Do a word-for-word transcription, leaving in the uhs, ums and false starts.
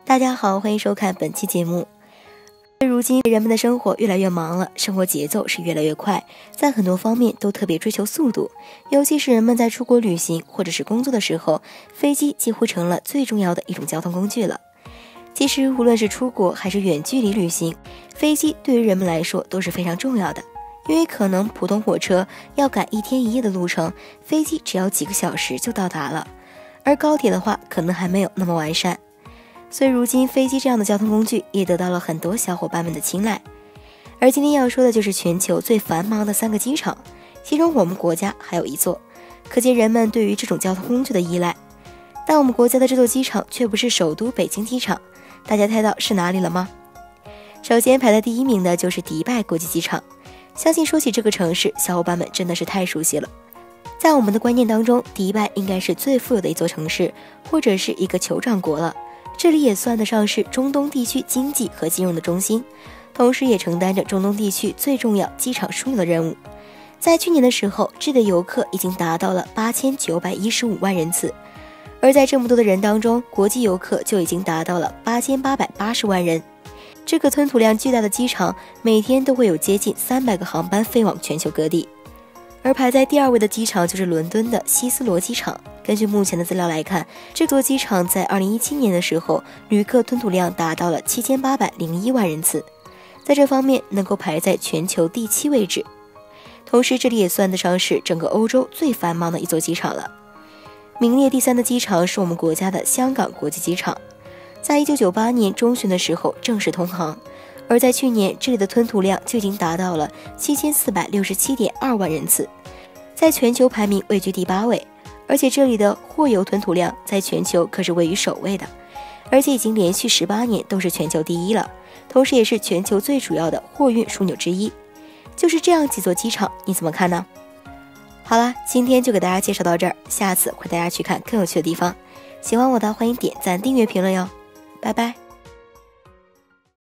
大家好，欢迎收看本期节目。如今人们的生活越来越忙了，生活节奏是越来越快，在很多方面都特别追求速度，尤其是人们在出国旅行或者是工作的时候，飞机几乎成了最重要的一种交通工具了。其实无论是出国还是远距离旅行，飞机对于人们来说都是非常重要的，因为可能普通火车要赶一天一夜的路程，飞机只要几个小时就到达了，而高铁的话可能还没有那么完善。所以如今飞机这样的交通工具也得到了很多小伙伴们的青睐。而今天要说的就是全球最繁忙的三个机场，其中我们国家还有一座，可见人们对于这种交通工具的依赖。但我们国家的这座机场却不是首都北京机场，大家猜到是哪里了吗？首先排在第一名的就是迪拜国际机场，相信说起这个城市，小伙伴们真的是太熟悉了。在我们的观念当中，迪拜应该是最富有的一座城市，或者是一个酋长国了。这里也算得上是中东地区经济和金融的中心，同时也承担着中东地区最重要机场枢纽的任务。在去年的时候，这里的游客已经达到了八千九百一十五万人次，而在这么多的人当中，国际游客就已经达到了八千八百八十万人。这个吞吐量巨大的机场，每天都会有接近三百个航班飞往全球各地。而排在第二位的机场就是伦敦的希斯罗机场。根据目前的资料来看，这座机场在二零一七年的时候，旅客吞吐量达到了七千八百零一万人次，在这方面能够排在全球第七位置。同时，这里也算得上是整个欧洲最繁忙的一座机场了。名列第三的机场是我们国家的香港国际机场，在一九九八年中旬的时候正式通航，而在去年这里的吞吐量就已经达到了七千四百六十七点二万人次，在全球排名位居第八位。而且这里的货邮吞吐量在全球可是位于首位的，而且已经连续十八年都是全球第一了，同时也是全球最主要的货运枢纽之一。就是这样几座机场，你怎么看呢？好了，今天就给大家介绍到这儿，下次会带大家去看更有趣的地方。喜欢我的欢迎点赞、订阅、评论哟，拜拜。